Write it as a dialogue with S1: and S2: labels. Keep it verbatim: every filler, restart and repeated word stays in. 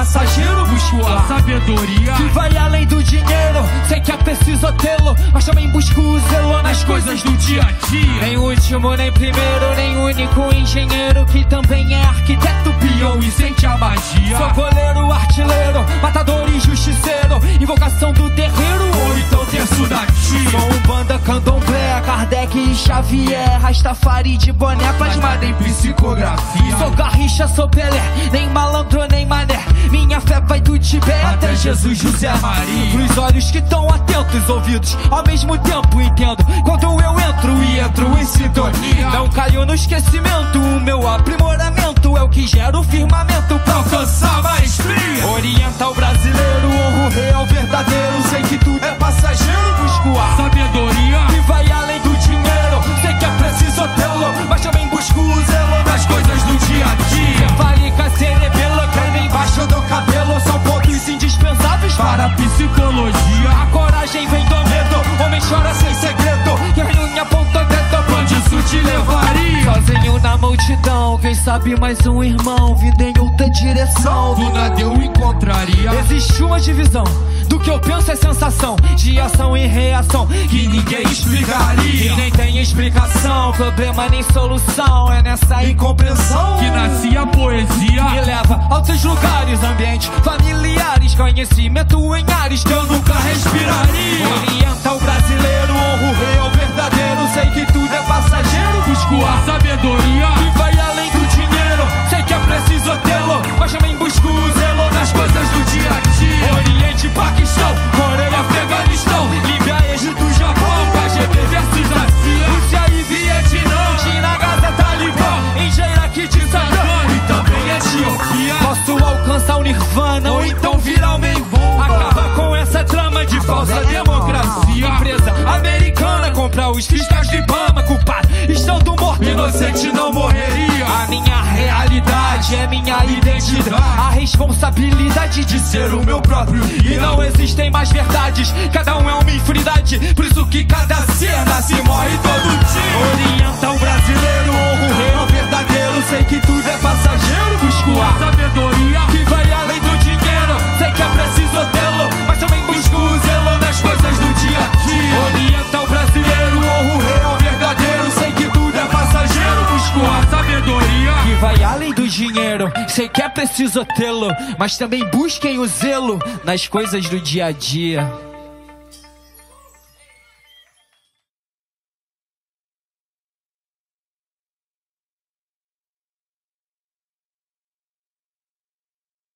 S1: passageiro, busco a sabedoria
S2: que vai além do dinheiro. Sei que é preciso tê-lo, mas também busco o zelo nas coisas do dia a dia. Nem último, nem primeiro, nem único engenheiro, que também é arquiteto, peão e sente a magia. Sou goleiro, artilheiro, matador e justiceiro, invocação do terreiro, ou então terço da tia. Sou um banda, candomblé, Kardec e Xavier, Rastafari de boné, plasmada em psicografia. Sou Garrincha, sou Pelé, nem malandro, nem mané, minha fé vai do Tibete até Jesus, José Maria. Pros olhos que estão atentos, ouvidos ao mesmo tempo entendo quando eu entro e entro em sintonia. Não caio no esquecimento, o meu aprimoramento é o que gera o firmamento pra alcançar maestria. Orienta o brasileiro, honro o real verdadeiro. Sei que tudo é passageiro, busco a sabedoria que vai além do dinheiro. Sei que é preciso tê-lo, mas também busco o zelo nas coisas do dia a dia. Fálica, cerebelo, creme embaixo do cabelo, são pontos indispensáveis para a psicologia. A coragem vem do medo, homem chora sem segredo, que a unha aponta o dedo, pra onde isso te levaria? Sozinho na multidão, quem sabe mais um irmão vindo em outra direção, do nada eu encontraria. Existe uma divisão do que eu penso, é sensação de ação e reação que ninguém explicaria. E nem tem explicação, problema nem solução, é nessa incompreensão
S1: que nasce a poesia.
S2: Me leva a outros lugares, ambientes familiares, conhecimento em ares que eu nunca respiraria. Orienta o brasileiro, honro o real verdadeiro. Sei que tudo é passageiro, busco a sabedoria que vai além do dinheiro. Sei que é preciso tê-lo, mas também busco o zelo nas coisas do dia a dia. Oriente, Paquistão, Coreia, Afeganistão, Líbia, Egito, Japão, K G B versus a C I A, Rússia e Vietnã, China, Gaza, Talibã, Índia, Iraque, de Saddam e também Etiópia. Posso alcançar o Nirvana ou então virar o Menvon. Acaba com essa trama de falsa democracia. Empresa americana comprar os fiscais de Ibama, culpado estando morto, inocente não morreria. A minha realidade é minha identidade, a responsabilidade de ser o meu próprio. E não existem mais verdades, cada um é uma infinidade, por isso que cada ser nasce e morre todo dia. Orienta o brasileiro, honro o real verdadeiro. Sei que tudo é passageiro, busco a sabedoria que vai além do dinheiro. Sei que é preciso tê-lo, mas também busco o zelo nas coisas do dia a dia. Orienta o brasileiro, honro o real verdadeiro. Sei que tudo é passageiro, busco a sabedoria que vai além do dinheiro. Sei que é preciso tê-lo, mas também busquem o zelo nas coisas do dia a dia.